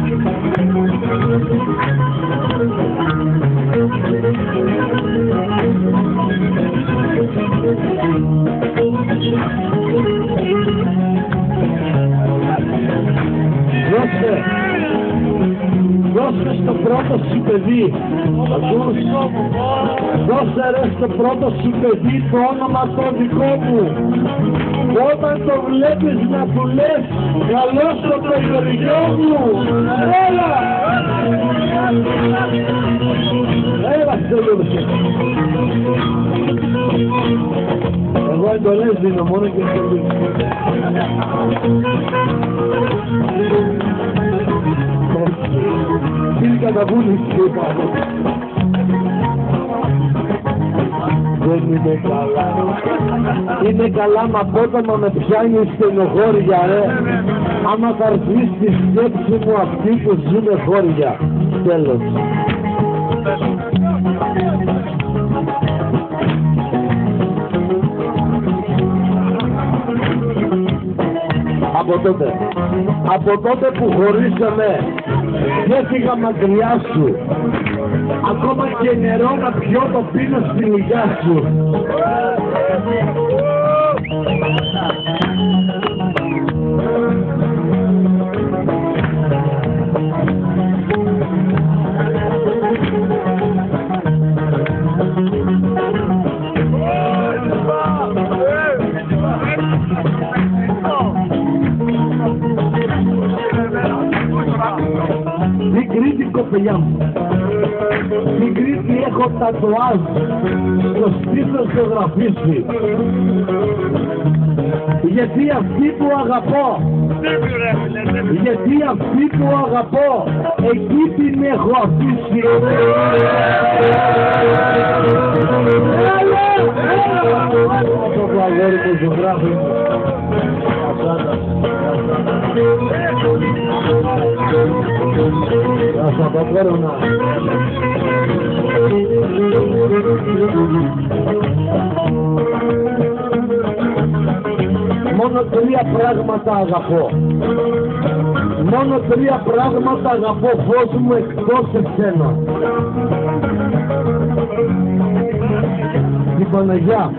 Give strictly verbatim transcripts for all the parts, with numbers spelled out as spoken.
Δώστε, δώστε στο πρώτο σου παιδί, δώστε ρε στο πρώτο σου παιδί το όνομα το δικό μου. Όταν το βλέπεις να του λες καλώς το παιδιό μου. Έλα! Έλα στέλνωσε. Εγώ εντολές δίνω μόνο και εντολές. Κύριε καταβούλης και είπα. Δεν είναι καλά. Είναι καλά μα απότομα με πιάνει στενοχώρια ρε. Άμα θα έρθει στη σκέψη μου αυτοί που ζουνε χώρια. Τέλος. Από τότε, από τότε που χωρίσαμε και έφυγα μακριά σου, ακόμα και νερό να πιω το πίνω στη λιγιά σου. Στην Κρήτη κοπελιά μου, στην Κρήτη έχω τατουάζ στο στήθος το γραφίσι. Γιατί αυτή που αγαπώ, γιατί αυτή που αγαπώ, εκεί την έχω αφήσει. Το αγόρι που ζωγράφει μου. Ας αποφέρω να... Μόνο τρία πράγματα αγαπώ. Μόνο τρία πράγματα αγαπώ, φως μου, εκτός εσένα. Την Παναγιά.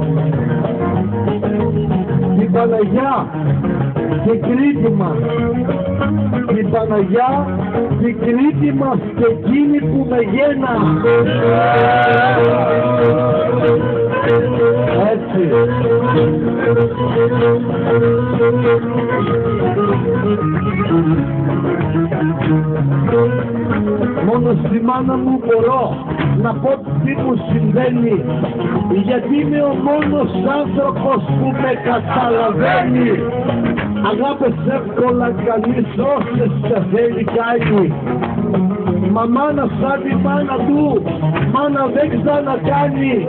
Την Παναγιά και Κρήτη μας. Την Παναγιά, την Κρήτη μας και εκείνη που με γένα. Έτσι. Μόνο στη μάνα μου μπορώ να πω τι μου συμβαίνει, γιατί είμαι ο μόνος άνθρωπος που με καταλαβαίνει. Αγάπες εύκολα κανείς όσες σε θέλει κάνει. Μα μάνα σαν τη μάνα του, μάνα δεν ξανακάνει.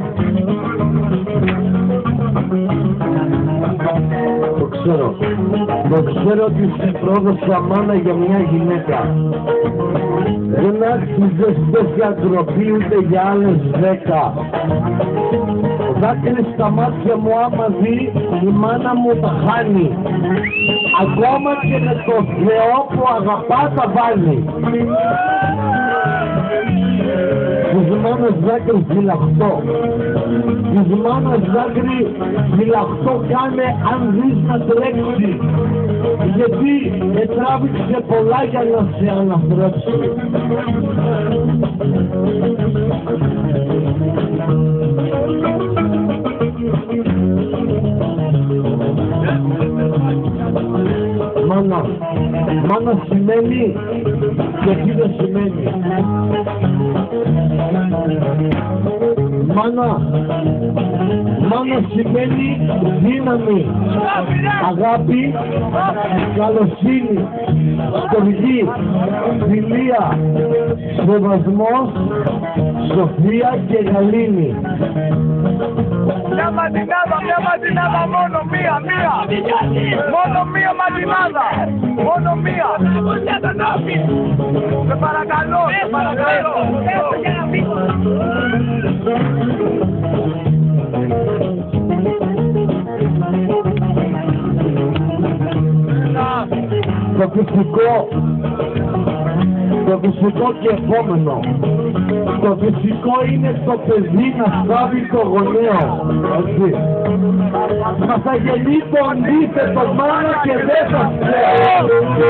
Το ξέρω, το ξέρω ότι σε πρόδωσα μάνα για μια γυναίκα. Δεν άξιζες τέτοια ντροπή ούτε για άλλες δέκα. Δάκρυ στα μάτια μου άμα δει, η μάνα μου τα χάνει. Ακόμα και με το Θεό που αγαπά τα βάλει. Της μάνας δάκρυ φυλαχτώ. Της μάνας δάκρυ φυλαχτώ κάνε αν δεις να τρέξει. Γιατί ετράβηξε πολλά για να σε αναθρέψει. Μάνα, μάνα σημαίνει και τι δεν σημαίνει. Μάνα, μάνα σημαίνει δύναμη, αγάπη, καλοσύνη, στοργή, φιλία, σεβασμός, σοφία και γαλήνη. Μια ματινάδα, μια ματινάδα, μόνο μία, μία. Μόνο μία ματινάδα. Μόνο μία. Σε παρακαλώ, σε παρακαλώ. Το φυσικό το φυσικό και επόμενο. Το φυσικό είναι το παιδί να στάβει το γονέο. Έτσι. Μα θα γεννεί το αντίθετο μάνα και δεν θα φταίει.